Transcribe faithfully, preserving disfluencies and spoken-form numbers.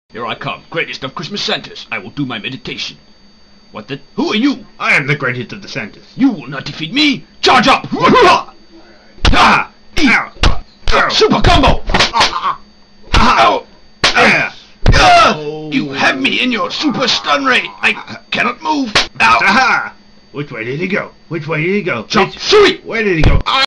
Here I come, greatest of Christmas Santas. I will do my meditation. What the? Who are you? I am the greatest of the Santas. You will not defeat me. Charge up! Ah! Ah! Ow! Ow! Super combo! Ah! Ow! Yeah! Ah! You have me in your super stun ray. I cannot move. Ow! Aha! Which way did he go? Which way did he go? Chop Which- suey! Where did he go?